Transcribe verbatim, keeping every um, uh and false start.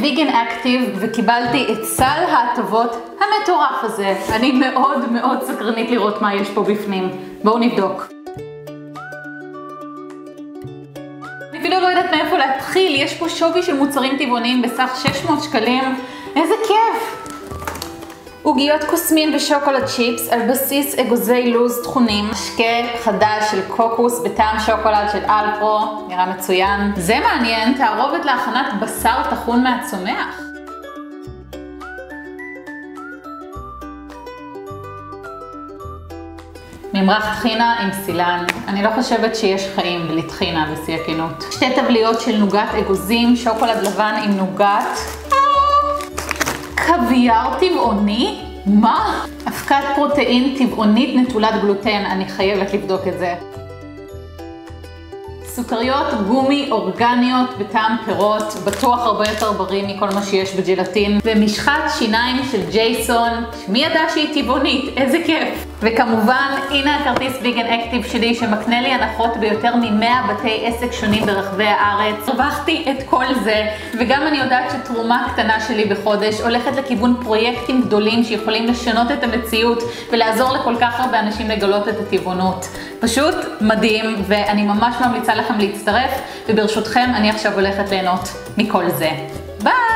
ויגן אקטיב וקיבלתי את סל ההטבות המטורף הזה. אני מאוד מאוד סקרנית לראות מה יש פה בפנים. בואו נבדוק. אני אפילו לא יודעת מאיפה להתחיל. יש פה שווי של מוצרים טבעוניים בסך שש מאות שקלים. איזה כיף! עוגיות קוסמין ושוקולד צ'יפס על בסיס אגוזי לוז טחונים. משקה חדש של קוקוס בטעם שוקולד של אלפרו. נראה מצוין. זה מעניין, תערובת להכנת בשר טחון מהצומח. ממרח טחינה עם סילן. אני לא חושבת שיש חיים בלי טחינה בשיא הכנות. שתי טבליות של נוגת אגוזים, שוקולד לבן עם נוגת. קוויאר טבעוני? מה? אבקת פרוטאין טבעונית נטולת גלוטן, אני חייבת לבדוק את זה. סוכריות גומי אורגניות בטעם פירות, בטוח הרבה יותר בריא מכל מה שיש בג'לטין. ומשחת שיניים של ג'ייסון, שמי ידע שהיא טבעונית, איזה כיף. וכמובן, הנה הכרטיס ויגן אקטיב שלי שמקנה לי הנחות ביותר מ-מאה בתי עסק שונים ברחבי הארץ. הרווחתי את כל זה, וגם אני יודעת שתרומה קטנה שלי בחודש הולכת לכיוון פרויקטים גדולים שיכולים לשנות את המציאות ולעזור לכל כך הרבה אנשים לגלות את הטבעונות. פשוט מדהים, ואני ממש ממליצה לכם להצטרף, וברשותכם אני עכשיו הולכת ליהנות מכל זה. ביי!